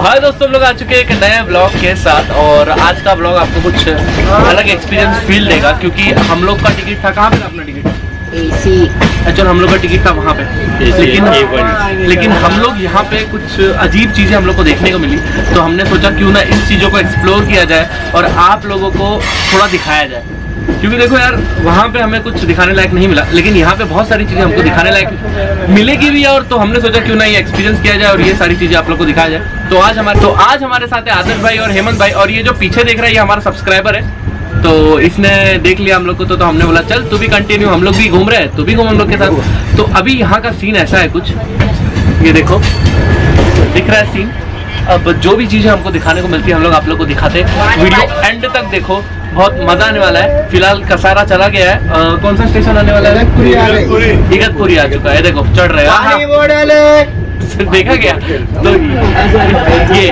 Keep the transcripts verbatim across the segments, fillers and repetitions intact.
हाय दोस्तों, लोग आ चुके हैं एक नए ब्लॉग के साथ। और आज का ब्लॉग आपको कुछ अलग एक्सपीरियंस फील देगा, क्योंकि हम लोग का टिकट था, कहाँ पे था अपना टिकट? एक्चुअली हम लोग का टिकट था वहाँ पे, लेकिन लेकिन हम लोग यहाँ पे कुछ अजीब चीज़ें हम लोग को देखने को मिली, तो हमने सोचा क्यों ना इस चीज़ों को एक्सप्लोर किया जाए और आप लोगों को थोड़ा दिखाया जाए। क्योंकि देखो यार, वहाँ पे हमें कुछ दिखाने लायक नहीं मिला, लेकिन यहाँ पे बहुत सारी चीज़ें हमको दिखाने लायक मिलेगी भी, और तो हमने सोचा क्यों ना ये एक्सपीरियंस किया जाए और ये सारी चीज़ें आप लोग को दिखाया जाए। तो आज हमारे तो आज हमारे साथ है आदर्श भाई और हेमंत भाई, और ये जो पीछे देख रहा है ये हमारा सब्सक्राइबर है। तो इसने देख लिया हम लोग को, तो, तो हमने बोला चल तू भी कंटिन्यू, हम लोग भी घूम रहे हैं, तू भी घूम हम लोग के साथ। तो अभी यहाँ का सीन ऐसा है कुछ, ये देखो दिख रहा है सीन। अब जो भी चीज़ें हमको दिखाने को मिलती है हम लोग आप लोग को दिखाते हैं। वीडियो एंड तक देखो, बहुत मजा आने वाला है। फिलहाल कसारा चला गया है। आ, कौन सा स्टेशन आने वाला है? इगतपुरी आ चुका है। देखो चढ़ रहे हैं, देखा गया। तो ये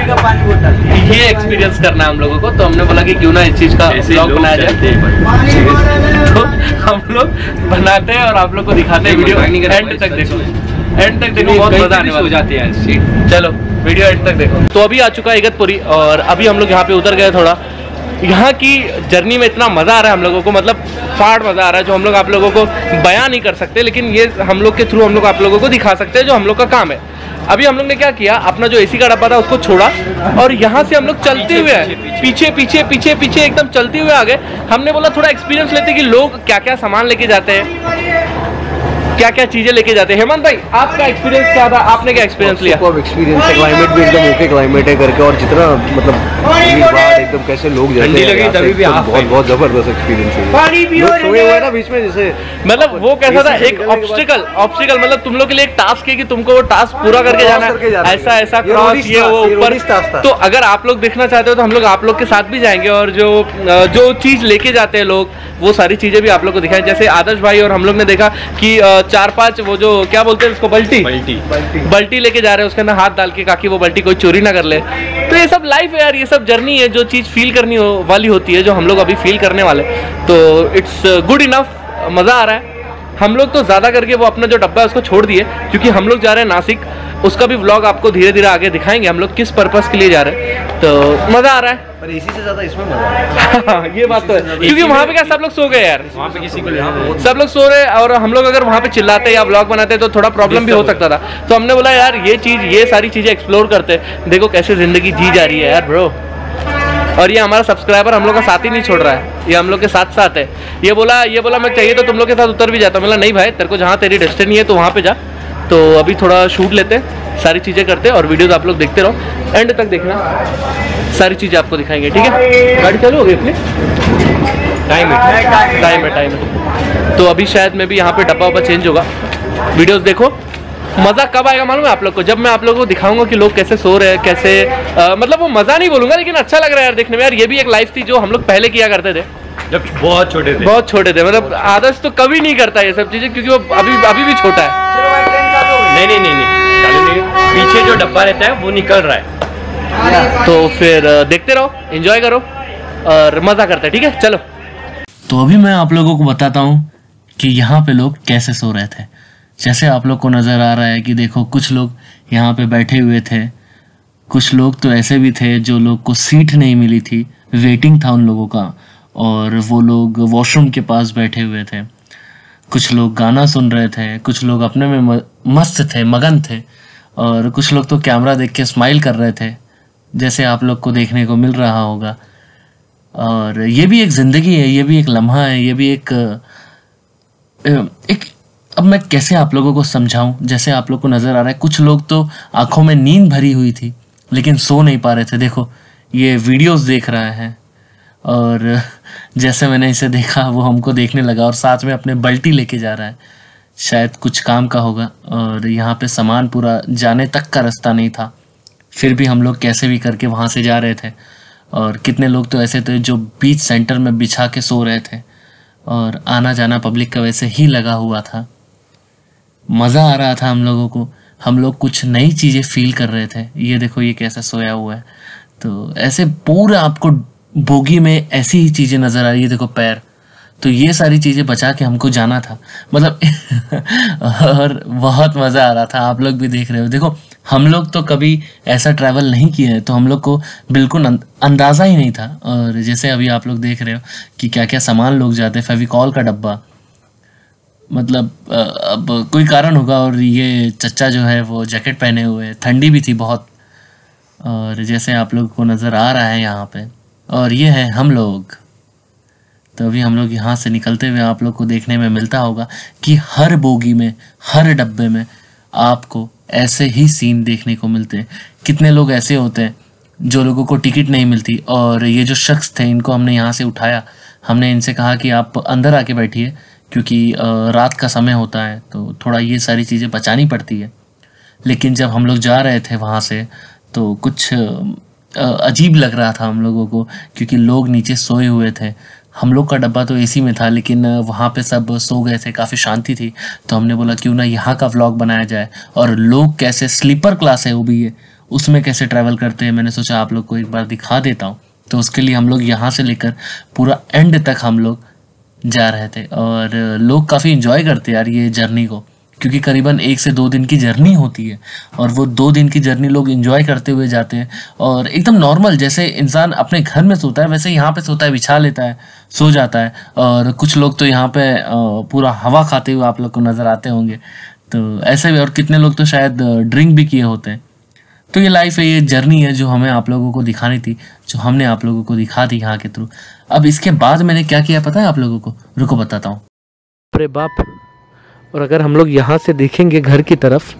ये एक्सपीरियंस करना है हम लोगों को, तो हमने बोला कि क्यों ना इस चीज का ब्लॉग बनाया जाए। तो हम लोग बनाते हैं और आप लोग को दिखाते हैं। वीडियो एंड तक देखो, एंड तक देखो, बहुत मजा आने वाला जाते हैं। चलो वीडियो एंड तक देखो। तो अभी आ चुका है इगतपुरी, और अभी हम लोग यहाँ पे उतर गए थोड़ा। यहाँ की जर्नी में इतना मज़ा आ रहा है हम लोगों को, मतलब फाड़ मज़ा आ रहा है, जो हम लोग आप लोगों को बयां नहीं कर सकते, लेकिन ये हम लोग के थ्रू हम लोग आप लोगों को दिखा सकते हैं जो हम लोग का काम है। अभी हम लोग ने क्या किया, अपना जो एसी का डब्बा था उसको छोड़ा, और यहाँ से हम लोग चलते हुए पीछे पीछे पीछे पीछे एकदम चलते हुए आ गए। हमने बोला थोड़ा एक्सपीरियंस लेते कि लोग क्या क्या सामान लेके जाते हैं, क्या क्या चीजें लेके जाते हैं। हेमंत भाई, आपका एक्सपीरियंस क्या था? आपने क्या एक्सपीरियंस लिया? एक्सपीरियंस है, क्लाइमेट भी एकदम ओके क्लाइमेट है करके, और जितना मतलब एकदम कैसे लोग जाते हैं, तभी भी बहुत बहुत जबरदस्त एक्सपीरियंस है। सोए हुए ना बीच में, जैसे मतलब वो कैसा था, एक ऑब्स्टिकल ऑब्स्टिकल मतलब तुम लोग के लिए एक टास्क है कि तुमको वो टास्क पूरा करके जाना है, ऐसा ऐसा क्रॉस ये वो ऊपर। तो अगर आप लोग देखना चाहते हो तो हम लोग आप लोग के साथ भी जाएंगे, और जो जो चीज लेके जाते हैं लोग, वो सारी चीजें भी आप लोग को दिखाएं। जैसे आदर्श भाई और हम लोग ने देखा कि चार पांच वो जो क्या बोलते हैं उसको, बल्टी बल्टी बल्टी लेके जा रहे हैं, उसके अंदर हाथ डाल के, ताकि वो बल्टी कोई चोरी ना कर ले। तो ये सब लाइफ है यार, ये सब जर्नी है, जो चीज़ फील करनी हो, वाली होती है, जो हम लोग अभी फील करने वाले। तो इट्स गुड इनफ, मज़ा आ रहा है। हम लोग तो ज़्यादा करके वो अपना जो डब्बा है उसको छोड़ दिए, क्योंकि हम लोग जा रहे हैं नासिक। उसका भी व्लॉग आपको धीरे धीरे आगे दिखाएंगे, हम लोग किस पर्पस के लिए जा रहे हैं। तो मज़ा आ रहा है, पर इसी से ज़्यादा इसमें मज़ा है। ये बात तो है, क्योंकि वहाँ पे क्या सब लोग सो गए यार, वहाँ पे किसी को सब लोग सो रहे, और हम लोग अगर वहाँ पे चिल्लाते या व्लॉग बनाते तो थोड़ा प्रॉब्लम भी हो सकता था। तो हमने बोला यार ये चीज़, ये सारी चीज़ें एक्सप्लोर करते, देखो कैसे ज़िंदगी जी जा रही है यार ब्रो। और ये हमारा सब्सक्राइबर हम लोग का साथ ही नहीं छोड़ रहा है, ये हम लोग के साथ साथ है। ये बोला ये बोला मैं चाहिए तो तुम लोग के साथ उतर भी जाता हूँ। बोला नहीं भाई, तेरे को जहाँ तेरी डेस्टिनी है तो वहाँ पे जा। तो अभी थोड़ा शूट लेते, सारी चीज़ें करते, और वीडियोस आप लोग देखते रहो, एंड तक देखना, सारी चीज़ें आपको दिखाएंगे। ठीक है, गाड़ी चालू हो गई अपनी, टाइम है टाइम है टाइम है। तो अभी शायद मैं भी यहाँ पे डब्बा वब्बा चेंज होगा। वीडियोस देखो, मज़ा कब आएगा मालूम है आप लोग को, जब मैं आप लोगों को दिखाऊंगा कि लोग कैसे सो रहे हैं, कैसे आ, मतलब वो मज़ा नहीं बोलूँगा, लेकिन अच्छा लग रहा है यार देखने में। यार ये भी एक लाइफ थी जो हम लोग पहले किया करते थे जब बहुत छोटे थे, बहुत छोटे थे। मतलब आदर्श तो कभी नहीं करता ये सब चीज़ें, क्योंकि वो अभी अभी भी छोटा है। नहीं नहीं नहीं नहीं, पीछे जो डब्बा रहता है वो निकल रहा है। तो फिर देखते रहो, एंजॉय करो और मज़ा करते हैं। ठीक है, चलो। तो अभी मैं आप लोगों को बताता हूँ कि यहाँ पे लोग कैसे सो रहे थे। जैसे आप लोग को नज़र आ रहा है कि देखो, कुछ लोग यहाँ पे बैठे हुए थे, कुछ लोग तो ऐसे भी थे जो लोग को सीट नहीं मिली थी, वेटिंग था उन लोगों का, और वो लोग वॉशरूम के पास बैठे हुए थे। कुछ लोग गाना सुन रहे थे, कुछ लोग अपने में मस्त थे, मगन थे, और कुछ लोग तो कैमरा देख के स्माइल कर रहे थे, जैसे आप लोग को देखने को मिल रहा होगा। और ये भी एक ज़िंदगी है, ये भी एक लम्हा है, ये भी एक एक अब मैं कैसे आप लोगों को समझाऊं। जैसे आप लोग को नज़र आ रहा है, कुछ लोग तो आंखों में नींद भरी हुई थी लेकिन सो नहीं पा रहे थे। देखो ये वीडियोस देख रहा है, और जैसे मैंने इसे देखा वो हमको देखने लगा, और साथ में अपने बल्टी लेके जा रहा है, शायद कुछ काम का होगा। और यहाँ पे सामान पूरा जाने तक का रास्ता नहीं था, फिर भी हम लोग कैसे भी करके वहाँ से जा रहे थे। और कितने लोग तो ऐसे थे जो बीच सेंटर में बिछा के सो रहे थे, और आना जाना पब्लिक का वैसे ही लगा हुआ था। मज़ा आ रहा था हम लोगों को, हम लोग कुछ नई चीज़ें फील कर रहे थे। ये देखो ये कैसा सोया हुआ है, तो ऐसे पूरा आपको बोगी में ऐसी ही चीज़ें नज़र आ रही है। देखो पैर, तो ये सारी चीज़ें बचा के हमको जाना था, मतलब और बहुत मज़ा आ रहा था। आप लोग भी देख रहे हो, देखो हम लोग तो कभी ऐसा ट्रैवल नहीं किया है, तो हम लोग को बिल्कुल अंदाज़ा ही नहीं था। और जैसे अभी आप लोग देख रहे हो कि क्या क्या सामान लोग जाते हैं, फेविकॉल का डब्बा, मतलब अब कोई कारण होगा। और ये चच्चा जो है वो जैकेट पहने हुए, ठंडी भी थी बहुत। और जैसे आप लोग को नज़र आ रहा है यहाँ पे, और ये है हम लोग। तो अभी हम लोग यहाँ से निकलते हुए आप लोग को देखने में मिलता होगा कि हर बोगी में, हर डब्बे में आपको ऐसे ही सीन देखने को मिलते हैं। कितने लोग ऐसे होते हैं जो लोगों को टिकट नहीं मिलती। और ये जो शख्स थे, इनको हमने यहाँ से उठाया, हमने इनसे कहा कि आप अंदर आके बैठिए, क्योंकि रात का समय होता है तो थोड़ा ये सारी चीज़ें बचानी पड़ती है। लेकिन जब हम लोग जा रहे थे वहाँ से तो कुछ अजीब लग रहा था हम लोगों को, क्योंकि लोग नीचे सोए हुए थे। हम लोग का डब्बा तो एसी में था, लेकिन वहाँ पे सब सो गए थे, काफ़ी शांति थी। तो हमने बोला क्यों ना यहाँ का व्लॉग बनाया जाए, और लोग कैसे स्लीपर क्लास है वो भी है, उसमें कैसे ट्रैवल करते हैं। मैंने सोचा आप लोग को एक बार दिखा देता हूँ। तो उसके लिए हम लोग यहाँ से लेकर पूरा एंड तक हम लोग जा रहे थे। और लोग काफ़ी इन्जॉय करते हैं यार ये जर्नी को, क्योंकि करीबन एक से दो दिन की जर्नी होती है। और वो दो दिन की जर्नी लोग एंजॉय करते हुए जाते हैं। और एकदम नॉर्मल, जैसे इंसान अपने घर में सोता है वैसे यहाँ पे सोता है, बिछा लेता है, सो जाता है। और कुछ लोग तो यहाँ पे पूरा हवा खाते हुए आप लोग को नज़र आते होंगे। तो ऐसे भी, और कितने लोग तो शायद ड्रिंक भी किए होते हैं। तो ये लाइफ है, ये जर्नी है जो हमें आप लोगों को दिखानी थी, जो हमने आप लोगों को दिखा दी यहाँ के थ्रू। अब इसके बाद मैंने क्या किया पता है आप लोगों को? रुको बताता हूँ। अरे बाप, और अगर हम लोग यहाँ से देखेंगे घर की तरफ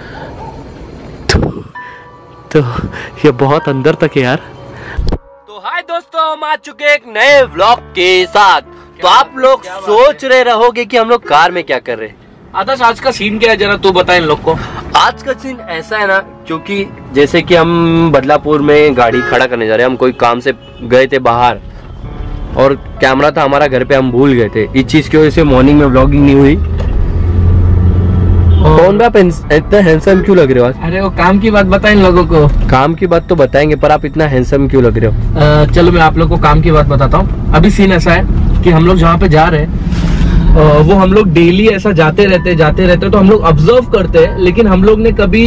तो, तो ये बहुत अंदर तक है यार। तो हाय दोस्तों, हम आ चुके एक नए व्लॉग के साथ। तो आप लोग सोच रहे रहोगे कि हम लोग कार में क्या कर रहे हैं। आदर्श, आज का सीन क्या है जरा तू बता इन लोग को। आज का सीन ऐसा है ना, क्योंकि जैसे कि हम बदलापुर में गाड़ी खड़ा करने जा रहे हैं। हम कोई काम से गए थे बाहर, और कैमरा था हमारा घर पे, हम भूल गए थे। इस चीज की वजह से मॉर्निंग में व्लॉगिंग नहीं हुई। कौन बाप इतना हैंडसम क्यों लग रहे हो आज? अरे वो काम की बात बता इन लोगों को। काम की बात तो बताएंगे, पर आप इतना हैंडसम क्यों लग रहे हो? आ, चलो मैं आप लोग को काम की बात बताता हूँ। अभी सीन ऐसा है कि हम लोग जहाँ पे जा रहे हैं वो हम लोग डेली ऐसा जाते रहते जाते रहते तो हम लोग ऑब्जर्व करते हैं, लेकिन हम लोग ने कभी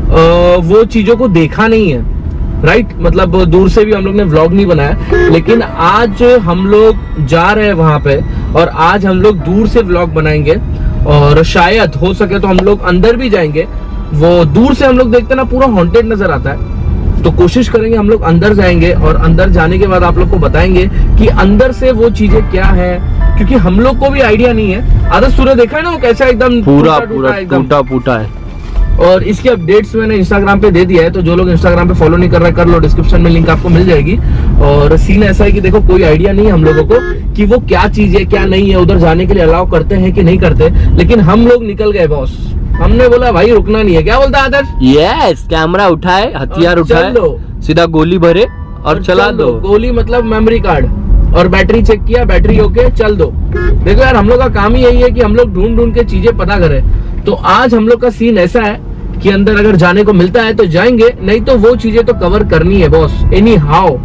वो चीजों को देखा नहीं है। राइट, मतलब दूर से भी हम लोग ने व्लॉग नहीं बनाया। लेकिन आज हम लोग जा रहे हैं वहां पे, और आज हम लोग दूर से व्लॉग बनाएंगे। और शायद हो सके तो हम लोग अंदर भी जाएंगे। वो दूर से हम लोग देखते ना पूरा हॉन्टेड नजर आता है, तो कोशिश करेंगे हम लोग अंदर जाएंगे। और अंदर जाने के बाद आप लोग को बताएंगे कि अंदर से वो चीजें क्या है, क्योंकि हम लोग को भी आइडिया नहीं है। आदर्श तूने देखा है ना वो कैसा एकदम पूरा पूरा टूटा फूटा है। और इसकी अपडेट्स मैंने इंस्टाग्राम पे दे दिया है, तो जो लोग इंस्टाग्राम पे फॉलो नहीं कर रहे कर लो, डिस्क्रिप्शन में लिंक आपको मिल जाएगी। और सीन ऐसा है कि देखो कोई आइडिया नहीं है हम लोगों को कि वो क्या चीज है क्या नहीं है, उधर जाने के लिए अलाउ करते हैं कि नहीं करते। लेकिन हम लोग निकल गए बॉस, हमने बोला भाई रुकना नहीं है। क्या बोलता है आदर्श? यस, कैमरा उठाए, हथियार उठाए, सीधा गोली भरे और, और चला दो। गोली मतलब मेमोरी कार्ड, और बैटरी चेक किया, बैटरी ओके, चल दो। देखो यार, हम लोग का काम ही यही है कि हम लोग ढूंढ ढूंढ के चीजें पता करें। तो आज हम लोग का सीन ऐसा है कि अंदर अगर जाने को मिलता है तो जाएंगे, नहीं तो वो चीजें तो कवर करनी है boss. Anyhow,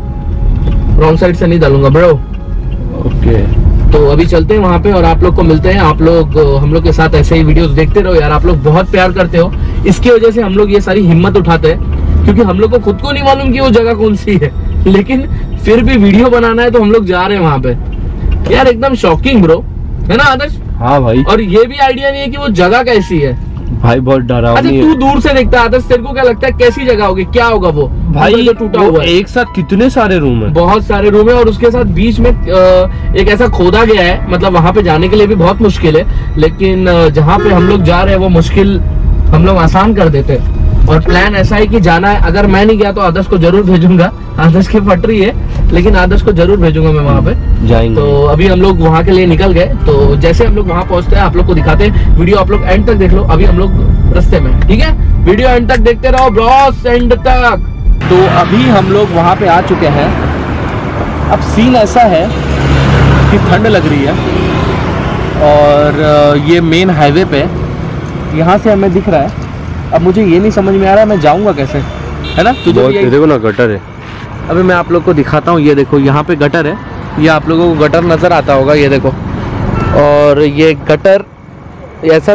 wrong side से नहीं डालूंगा ब्रो। ओके, तो अभी चलते हैं वहां पे और आप लोग को मिलते हैं। आप लोग हम लोग के साथ ऐसे ही वीडियोस देखते रहो यार, आप लोग बहुत प्यार करते हो। इसकी वजह से हम लोग ये सारी हिम्मत उठाते हैं, क्योंकि हम लोग को खुद को नहीं मालूम कि वो जगह कौन सी है, लेकिन फिर भी वीडियो बनाना है तो हम लोग जा रहे हैं वहां पे। यार एकदम शॉकिंग ब्रो, है ना आदर्श? हाँ भाई, और ये भी आइडिया नहीं है कि वो जगह कैसी है भाई, बहुत डरावनी है। अच्छा, तू दूर से देखता है आदर्श, तेरे को क्या लगता है कैसी जगह होगी, क्या होगा वो? भाई जो टूटा हुआ है, एक साथ कितने सारे रूम है, बहुत सारे रूम है, और उसके साथ बीच में एक ऐसा खोदा गया है, मतलब वहां पे जाने के लिए भी बहुत मुश्किल है। लेकिन जहाँ पे हम लोग जा रहे हैं वो मुश्किल हम लोग आसान कर देते हैं। और प्लान ऐसा है कि जाना है, अगर मैं नहीं गया तो आदर्श को जरूर भेजूंगा। आदर्श की पटरी है, लेकिन आदर्श को जरूर भेजूंगा मैं वहाँ पे जाएंगे। तो अभी हम लोग वहाँ के लिए निकल गए। तो जैसे हम लोग वहाँ पहुँचते हैं आप लोग को दिखाते हैं। वीडियो आप लोग एंड तक देख लो, अभी हम लोग रास्ते में, ठीक है? वीडियो एंड तक देखते रहो ब्रॉस, एंड तक। तो अभी हम लोग वहाँ पे आ चुके हैं। अब सीन ऐसा है कि ठंड लग रही है, और ये मेन हाईवे पे यहाँ से हमें दिख रहा है। अब मुझे ये नहीं समझ में आ रहा है मैं जाऊँगा कैसे, है ना? तुझे भी देखो ना गटर है। अभी मैं आप लोग को दिखाता हूँ, ये देखो यहाँ पे गटर है, ये आप लोगों को गटर नज़र आता होगा, ये देखो। और ये गटर ऐसा